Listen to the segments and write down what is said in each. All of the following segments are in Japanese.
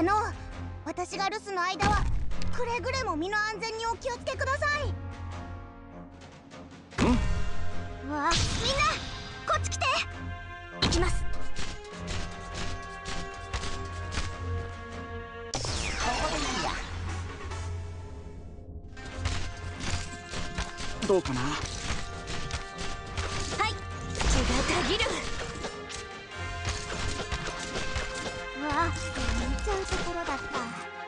私が留守の間はくれぐれも身の安全にお気をつけください。わあ、みんなこっち来て。行きます。ここでいいや。 どうかな。 はい、血がたぎる。うわあ、見ちゃうところだった。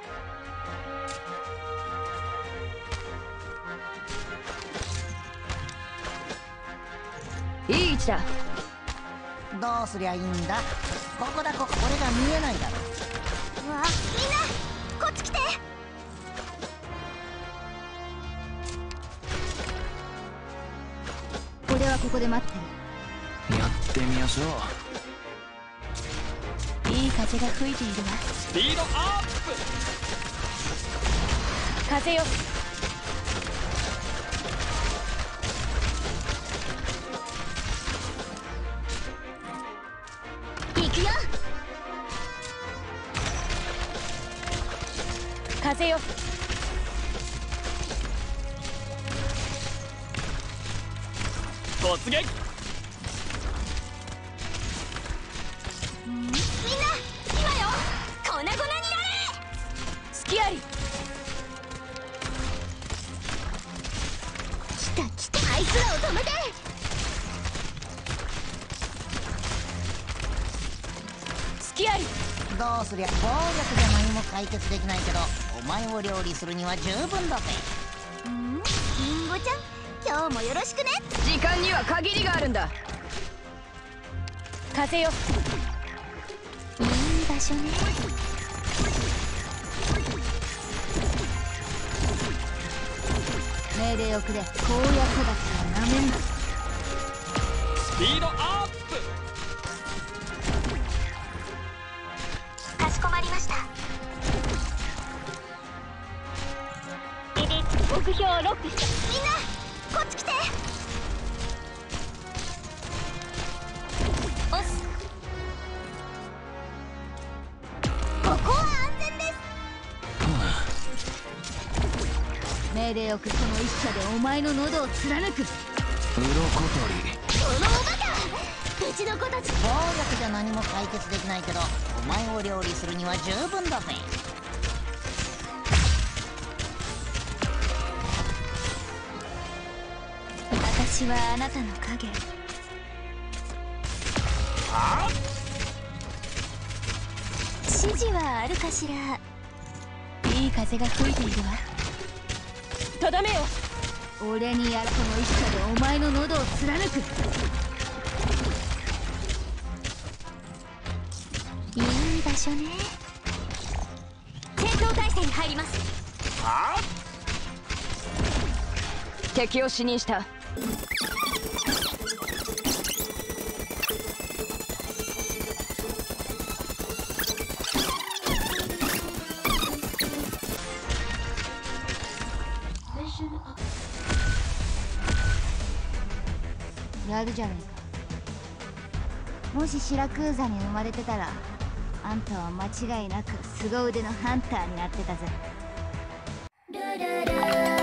いい位置だ。 どうすりゃいいんだ。ここだ、ここ。俺が見えないだろ。 うわあ、みんなこっち来て。 俺はここで待ってる。 やってみましょう。 いい風が吹いているわ。 スピードアップ。 風よ。 行くよ。 風よ。 突撃。 みんな今よ、粉々になれ。 隙あり。 来た来た、あいつらを止めて。 隙あり。 どうすりゃ暴力じゃ何も解決できないけど、お前を料理するには十分だぜ。 リンゴちゃん、今日もよろしくね。 時間には限りがあるんだ。風よ。 いい場所ね。 命令をくれ。荒野育ちはなめんな。 スピードアップ。 かしこまりました。目標をロックして。みんなこっち来て。押す。ここは安全です。 命令をくれ。その一射でお前の喉を貫く。 鱗取り。 このおバカ、うちの子たち。 暴力じゃ何も解決できないけど、お前を料理するには十分だぜ。 私はあなたの影。指示はあるかしら。 いい風が吹いているわ。とどめよ。俺にやる。この一射でお前の喉を貫く。 いい場所ね。戦闘態勢に入ります。 敵を死認した。やるじゃねえか。もしシラクーザに生まれてたら、あんたは間違いなく凄腕のハンターになってたぜ。